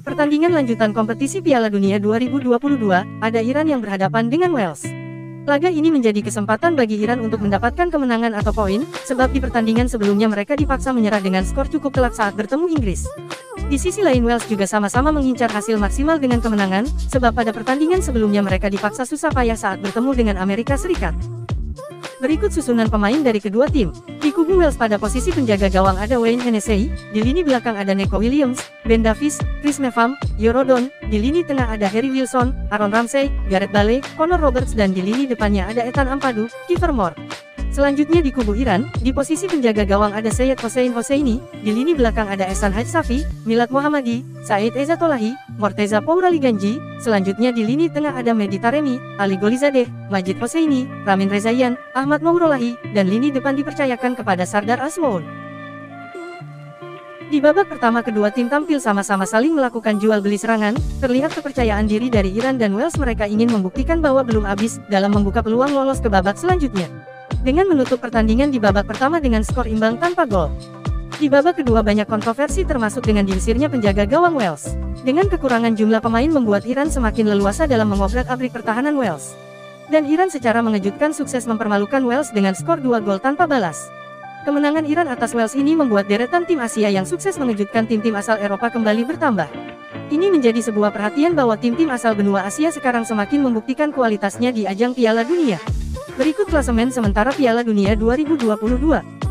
Pertandingan lanjutan kompetisi Piala Dunia 2022, ada Iran yang berhadapan dengan Wales. Laga ini menjadi kesempatan bagi Iran untuk mendapatkan kemenangan atau poin, sebab di pertandingan sebelumnya mereka dipaksa menyerah dengan skor cukup telak saat bertemu Inggris. Di sisi lain Wales juga sama-sama mengincar hasil maksimal dengan kemenangan, sebab pada pertandingan sebelumnya mereka dipaksa susah payah saat bertemu dengan Amerika Serikat. Berikut susunan pemain dari kedua tim. Di kubu Wales pada posisi penjaga gawang ada Wayne Hennessy, di lini belakang ada Neco Williams, Ben Davies, Chris Mepham, Yorodon, di lini tengah ada Harry Wilson, Aaron Ramsey, Gareth Bale, Connor Roberts dan di lini depannya ada Ethan Ampadu, Kiefer Moore. Selanjutnya di kubu Iran, di posisi penjaga gawang ada Syed Hossein Hosseini, di lini belakang ada Ehsan Hajsafi, Milad Mohammadi, Said Ezzatullahi, Morteza Pouraliganji, selanjutnya di lini tengah ada Mehdi Taremi, Ali Golizadeh, Majid Hosseini, Ramin Rezaian, Ahmad Mourolahi, dan lini depan dipercayakan kepada Sardar Azmoun. Di babak pertama kedua tim tampil sama-sama saling melakukan jual beli serangan, terlihat kepercayaan diri dari Iran dan Wales mereka ingin membuktikan bahwa belum habis dalam membuka peluang lolos ke babak selanjutnya. Dengan menutup pertandingan di babak pertama dengan skor imbang tanpa gol. Di babak kedua banyak kontroversi termasuk dengan diusirnya penjaga gawang Wales. Dengan kekurangan jumlah pemain membuat Iran semakin leluasa dalam mengobrak-abrik pertahanan Wales. Dan Iran secara mengejutkan sukses mempermalukan Wales dengan skor 2 gol tanpa balas. Kemenangan Iran atas Wales ini membuat deretan tim Asia yang sukses mengejutkan tim-tim asal Eropa kembali bertambah. Ini menjadi sebuah perhatian bahwa tim-tim asal benua Asia sekarang semakin membuktikan kualitasnya di ajang Piala Dunia. Berikut klasemen sementara Piala Dunia 2022.